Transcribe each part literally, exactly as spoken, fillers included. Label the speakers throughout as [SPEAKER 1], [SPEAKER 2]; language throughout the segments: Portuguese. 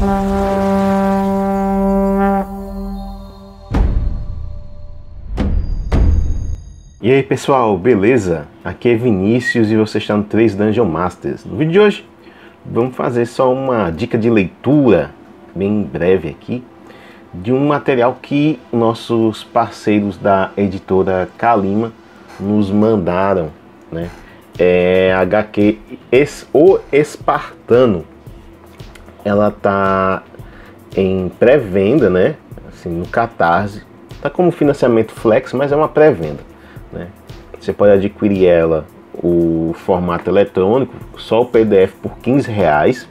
[SPEAKER 1] E aí pessoal, beleza? Aqui é Vinícius e você está no três Dungeon Masters. No vídeo de hoje vamos fazer só uma dica de leitura bem breve aqui de um material que nossos parceiros da editora Kalima nos mandaram, né? É a H Q es, O Espartano. Ela tá em pré-venda, né? Assim, no Catarse. Tá como financiamento flex, mas é uma pré-venda, né? Você pode adquirir ela o formato eletrônico, só o P D F por quinze reais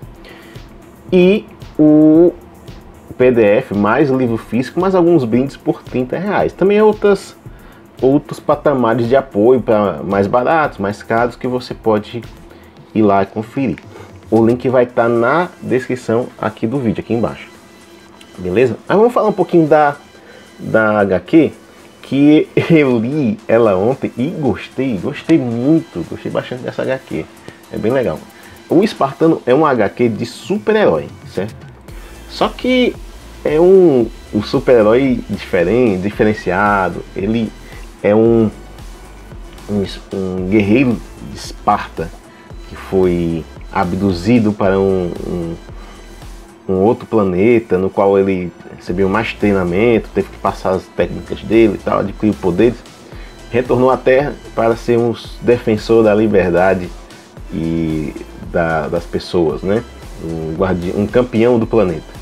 [SPEAKER 1] e o P D F mais o livro físico, mais alguns brindes por trinta reais. Também há outras, outros patamares de apoio para mais baratos, mais caros, que você pode ir lá e conferir. O link vai estar na descrição aqui do vídeo, aqui embaixo. Beleza? Mas vamos falar um pouquinho da, da H Q, que eu li ela ontem e gostei, gostei muito, gostei bastante dessa H Q. É bem legal. O Espartano é um H Q de super-herói, certo? Só que é um, um super-herói diferente, diferenciado. Ele é um, um, um guerreiro de Esparta que foi abduzido para um, um, um outro planeta, no qual ele recebeu mais treinamento, teve que passar as técnicas dele e tal, adquiriu poderes, retornou à Terra para ser um defensor da liberdade e da, das pessoas, né? Um, guardião, um campeão do planeta.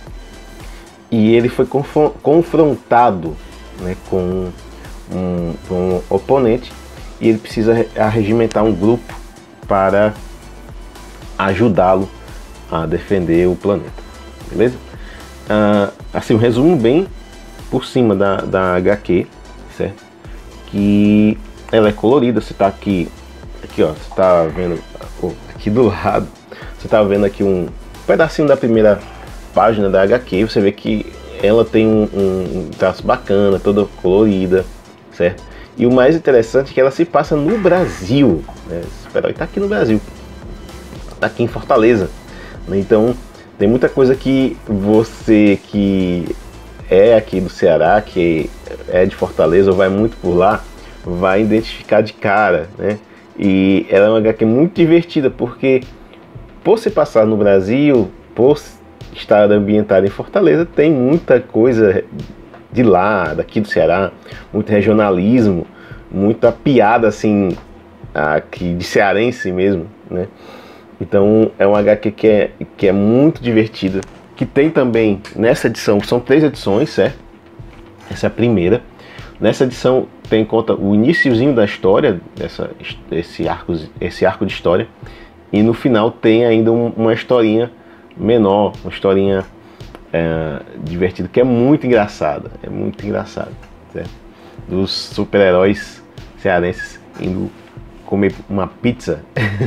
[SPEAKER 1] E ele foi confrontado, né, com um, um oponente, e ele precisa arregimentar um grupo para ajudá-lo a defender o planeta, beleza? Uh, assim, um resumo bem por cima da, da H Q, certo? Que ela é colorida. Você tá aqui, aqui ó, você tá vendo oh, aqui do lado, você tá vendo aqui um pedacinho da primeira página da H Q. Você vê que ela tem um, um, um traço bacana, toda colorida, certo? E o mais interessante é que ela se passa no Brasil, né? Esse super-herói tá aqui no Brasil, tá aqui em Fortaleza, né? Então tem muita coisa que você que é aqui do Ceará, que é de Fortaleza ou vai muito por lá, vai identificar de cara, né? E ela é uma H Q muito divertida, porque por se passar no Brasil, por estar ambientada em Fortaleza, tem muita coisa de lá, daqui do Ceará, muito regionalismo, muita piada assim, aqui de cearense mesmo, né? Então é uma H Q que é, que é muito divertida, que tem também nessa edição, são três edições, certo? Essa é a primeira. Nessa edição tem em conta o iniciozinho da história, dessa, esse, arco, esse arco de história, e no final tem ainda um, uma historinha menor, uma historinha é, divertida, que é muito engraçada, é muito engraçada, certo? Dos super-heróis cearenses indo comer uma pizza.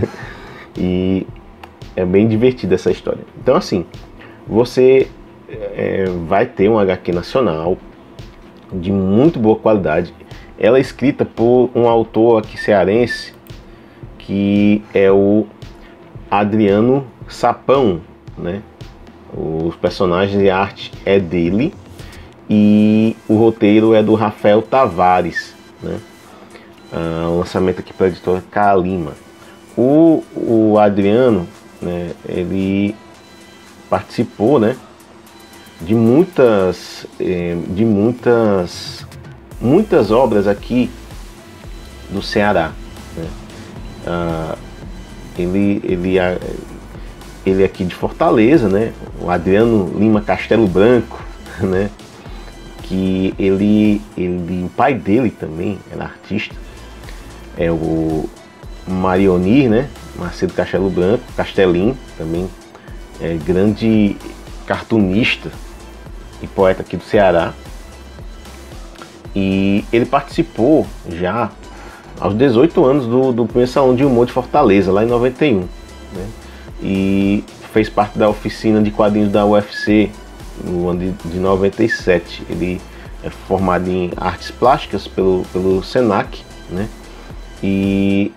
[SPEAKER 1] E é bem divertida essa história. Então assim, você é, vai ter um H Q nacional de muito boa qualidade. Ela é escrita por um autor aqui cearense, que é o Adriano Sapão, né? Os personagens e a arte é dele, e o roteiro é do Rafael Tavares, né? Ah, o lançamento aqui para a editora Kalima. O, o Adriano, né, ele participou, né, de muitas, de muitas, muitas obras aqui do Ceará, né? Ah, ele, ele, ele é aqui de Fortaleza, né? O Adriano Lima Castelo Branco, né? Que ele, ele, o pai dele também era artista, é o Marionir, né? Macedo Castelo Branco, Castelinho, também é grande cartunista e poeta aqui do Ceará. E ele participou já aos dezoito anos do, do primeiro Salão de Humor de Fortaleza, lá em noventa e um, né? E fez parte da oficina de quadrinhos da U F C no ano de, de noventa e sete. Ele é formado em artes plásticas pelo, pelo Senac, né? E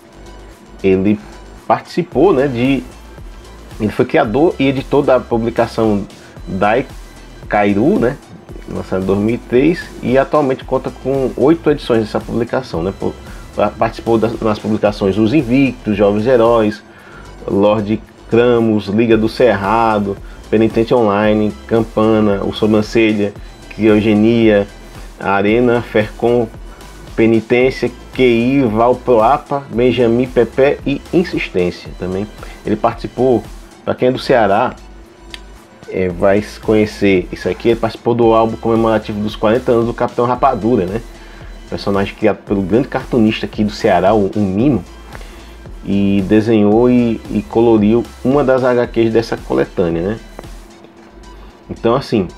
[SPEAKER 1] ele participou, né, de... Ele foi criador e editor da publicação Daikairu, né, lançado em dois mil e três, e atualmente conta com oito edições dessa publicação, né? Participou das, nas publicações Os Invictos, Jovens Heróis, Lord Cramos, Liga do Cerrado, Penitente Online, Campana, O Sobrancelha, Criogenia, Arena, Fercom, Penitência, Q I, Valproapa, Benjamin Pepe e Insistência também. Ele participou, para quem é do Ceará, é, vai conhecer isso aqui, ele participou do álbum comemorativo dos quarenta anos do Capitão Rapadura, né? Personagem criado pelo grande cartunista aqui do Ceará, o, o Mino, e desenhou e, e coloriu uma das H Qs dessa coletânea, né? Então, assim,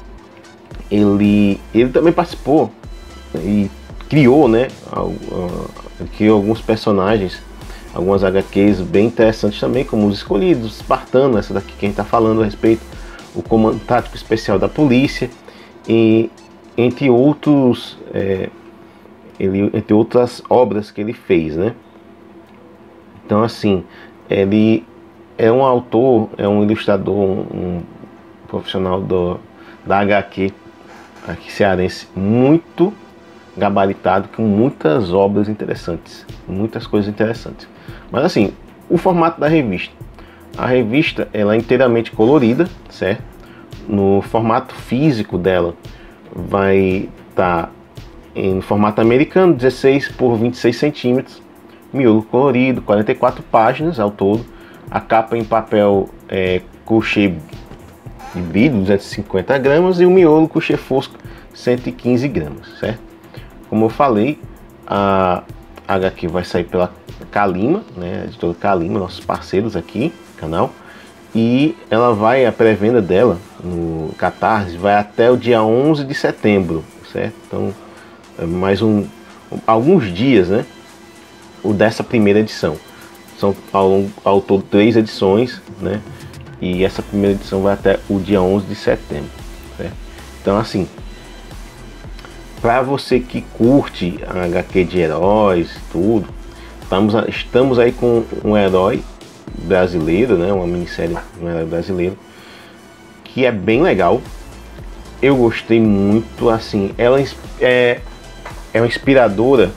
[SPEAKER 1] ele, ele também participou e criou, né, criou alguns personagens, algumas H Qs bem interessantes também, como Os Escolhidos, Espartano, essa daqui que a gente está falando a respeito, o Comando Tático Especial da Polícia, e entre outros, é, ele, entre outras obras que ele fez, né? Então, assim, ele é um autor, é um ilustrador, um, um profissional do, da H Q aqui cearense, muito gabaritado, com muitas obras interessantes, muitas coisas interessantes. Mas assim, o formato da revista, a revista ela é inteiramente colorida, certo? No formato físico dela vai estar em formato americano, dezesseis por vinte e seis centímetros, miolo colorido, quarenta e quatro páginas ao todo, a capa em papel é, couché de vidro, duzentos e cinquenta gramas, e o miolo couché fosco, cento e quinze gramas, certo? Como eu falei, a H Q vai sair pela Kalima, né, a editora Kalima, nossos parceiros aqui no canal, e ela vai, a pré-venda dela no Catarse vai até o dia onze de setembro, certo? Então, é mais um, alguns dias, né, o dessa primeira edição. São ao, ao todo três edições, né, e essa primeira edição vai até o dia onze de setembro, certo? Então, assim, para você que curte a H Q de heróis, tudo, estamos, estamos aí com um herói brasileiro, né, uma minissérie de um herói brasileiro, que é bem legal. Eu gostei muito, assim, ela é, é uma inspiradora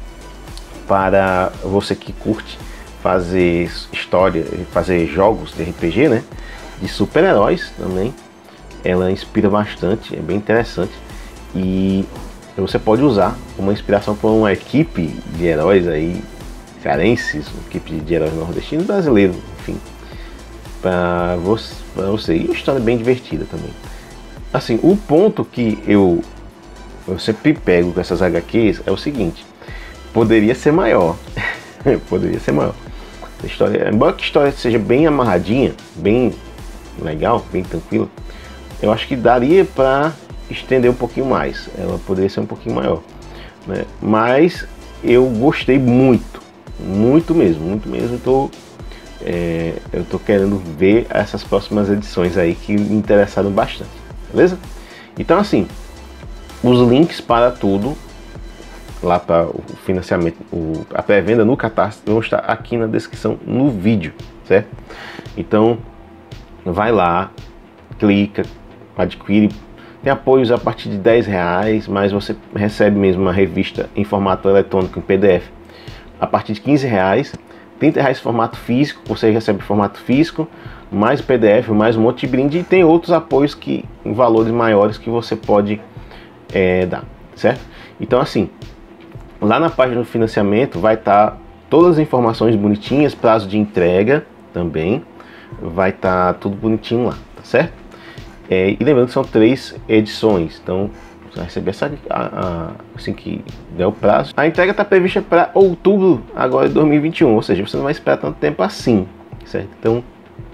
[SPEAKER 1] para você que curte fazer história, fazer jogos de R P G, né, de super-heróis também. Ela inspira bastante, é bem interessante, e você pode usar uma inspiração para uma equipe de heróis aí cearenses, uma equipe de heróis nordestinos, brasileiros, enfim, para você, para você. E uma história bem divertida também. Assim, o ponto que eu, eu sempre pego com essas H Qs é o seguinte: poderia ser maior, poderia ser maior. A história, embora que a história seja bem amarradinha, bem legal, bem tranquila, eu acho que daria para estender um pouquinho mais, ela poderia ser um pouquinho maior, né? Mas eu gostei muito, muito mesmo, muito mesmo. Tô, é, eu tô querendo ver essas próximas edições aí que me interessaram bastante, beleza? Então, assim, os links para tudo lá para o financiamento, o, a pré-venda no Catarse vão estar aqui na descrição no vídeo, certo? Então, vai lá, clica, adquire. Tem apoios a partir de dez reais, mas você recebe mesmo uma revista em formato eletrônico, em P D F, a partir de quinze reais. trinta reais em formato físico, você recebe em formato físico, mais P D F, mais um monte de brinde, e tem outros apoios que, em valores maiores, que você pode é, dar, certo? Então, assim, lá na página do financiamento vai estar todas as informações bonitinhas, prazo de entrega também, vai estar tudo bonitinho lá, tá certo? É, e lembrando que são três edições, então você vai receber essa a, a, assim que der o prazo. A entrega está prevista para outubro agora de dois mil e vinte e um, ou seja, você não vai esperar tanto tempo assim, certo? Então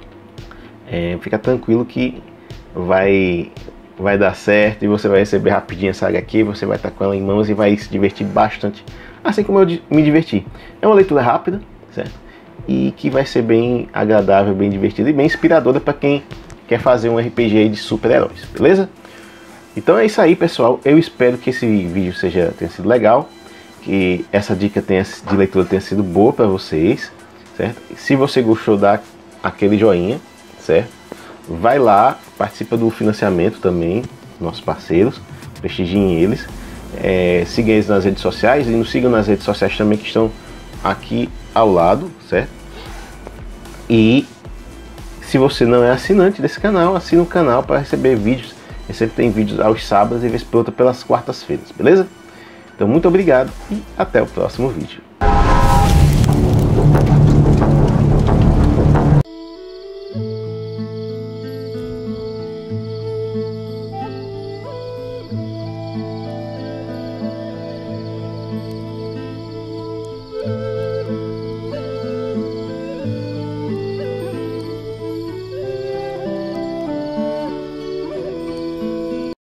[SPEAKER 1] é, fica tranquilo que vai, vai dar certo e você vai receber rapidinho essa H Q, você vai estar com ela em mãos e vai se divertir bastante, assim como eu me diverti. É uma leitura rápida, certo? E que vai ser bem agradável, bem divertida e bem inspiradora para quem quer fazer um R P G de super-heróis, beleza? Então é isso aí, pessoal. Eu espero que esse vídeo seja, tenha sido legal, que essa dica tenha, de leitura tenha sido boa para vocês, certo? Se você gostou, dá aquele joinha, certo? vai lá, participa do financiamento também, nossos parceiros, prestigiem eles, é, sigam eles nas redes sociais e nos sigam nas redes sociais também que estão aqui ao lado, certo? E se você não é assinante desse canal, assina o canal para receber vídeos. Eu sempre tem vídeos aos sábados e vez por outra pelas quartas-feiras, beleza? Então muito obrigado e até o próximo vídeo.